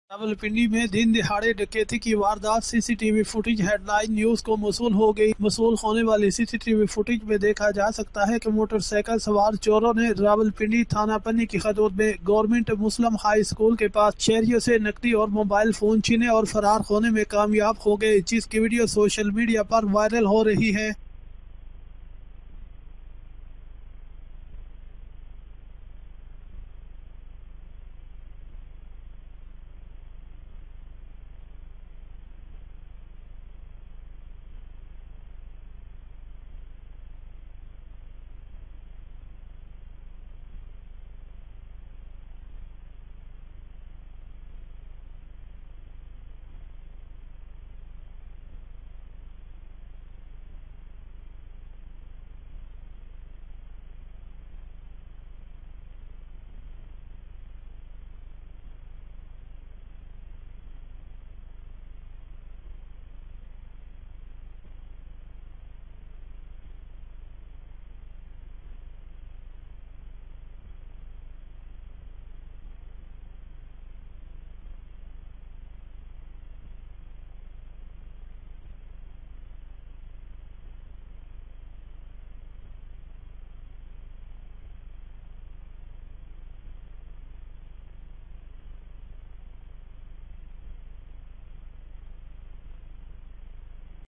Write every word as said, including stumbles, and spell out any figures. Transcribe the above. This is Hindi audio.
रावलपिंडी में दिन दिहाड़े डकैती की वारदात, सीसीटीवी फुटेज हेडलाइन न्यूज को मौसूल हो गई। मौसूल होने वाली सीसीटीवी फुटेज में देखा जा सकता है कि मोटरसाइकिल सवार चोरों ने रावलपिंडी थाना पन्नी की हदूद में गवर्नमेंट मुस्लिम हाई स्कूल के पास शहरियों से नकदी और मोबाइल फोन छीने और फरार होने में कामयाब हो गए, जिसकी वीडियो सोशल मीडिया पर वायरल हो रही है।